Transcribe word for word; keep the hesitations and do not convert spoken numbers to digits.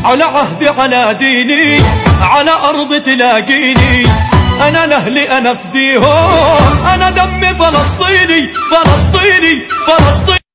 على عهدي على ديني على أرض تلاقيني، أنا لأهلي أنا فديهم، أنا دمي فلسطيني فلسطيني فلسطيني.